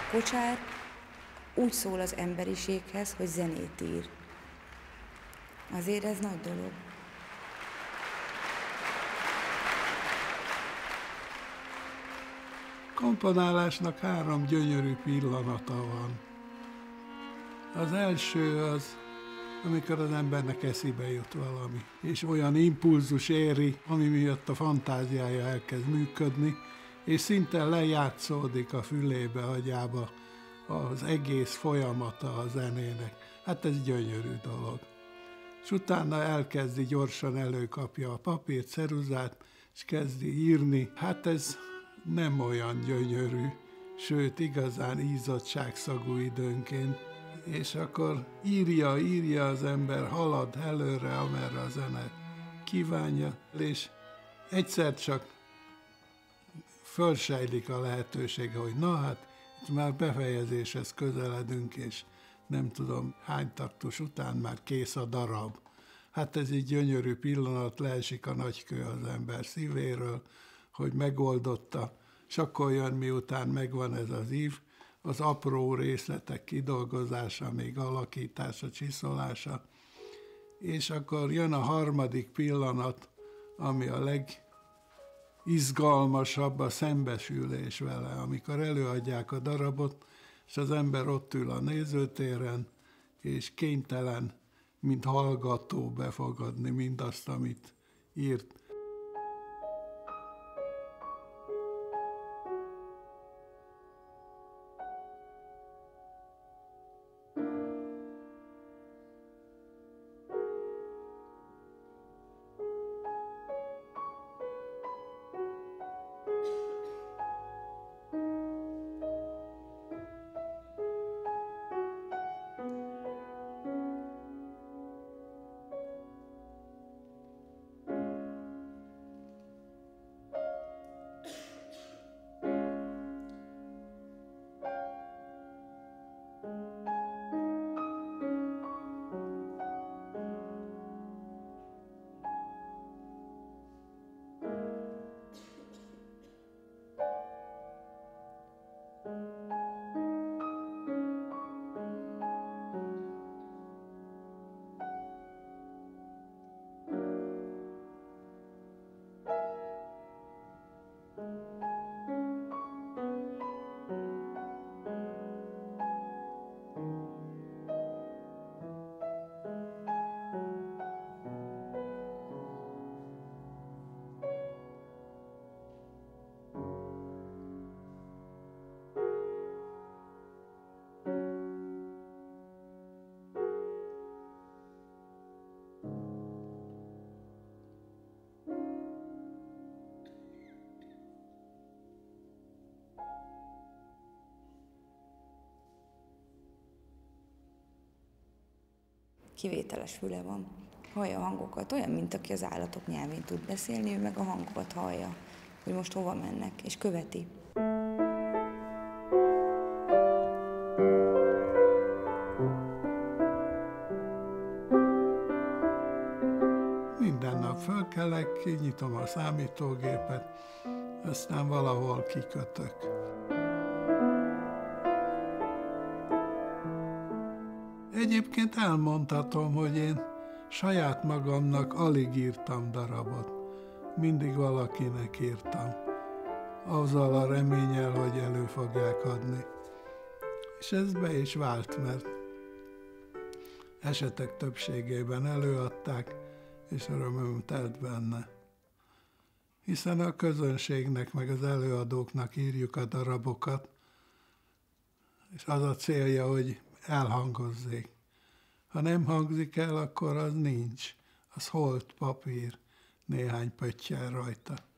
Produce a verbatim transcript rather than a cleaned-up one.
Kocsár úgy szól az emberiséghez, hogy zenét ír. Azért ez nagy dolog. Komponálásnak három gyönyörű pillanata van. Az első az, amikor az embernek eszébe jut valami, és olyan impulzus éri, ami miatt a fantáziája elkezd működni, és szinte lejátszódik a fülébe, agyába az egész folyamata a zenének. Hát ez gyönyörű dolog. És utána elkezdi, gyorsan előkapja a papírt, ceruzát, és kezdi írni. Hát ez nem olyan gyönyörű, sőt igazán ízottságszagú időnként. És akkor írja, írja az ember, halad előre, amerre a zene kívánja, és egyszer csak fölsejlik a lehetősége, hogy na hát, itt már befejezéshez közeledünk, és nem tudom hány taktus után már kész a darab. Hát ez egy gyönyörű pillanat, leesik a nagykő az ember szívéről, hogy megoldotta, és akkor jön, miután megvan ez az ív, az apró részletek kidolgozása, még alakítása, csiszolása, és akkor jön a harmadik pillanat, ami a legizgalmasabb, a szembesülés vele, amikor előadják a darabot, és az ember ott ül a nézőtéren, és kénytelen, mint hallgató befogadni mindazt, amit írt. Kivételes füle van. Hallja a hangokat, olyan, mint aki az állatok nyelvén tud beszélni, ő meg a hangokat hallja, hogy most hova mennek, és követi. Minden nap fölkelek, kinyitom a számítógépet, aztán valahol kikötök. Egyébként elmondhatom, hogy én saját magamnak alig írtam darabot. Mindig valakinek írtam. Azzal a reménnyel, hogy elő fogják adni. És ez be is vált, mert esetek többségében előadták, és örömöm telt benne. Hiszen a közönségnek, meg az előadóknak írjuk a darabokat, és az a célja, hogy elhangozzék. Ha nem hangzik el, akkor az nincs. Az holt papír, néhány pöttyel rajta.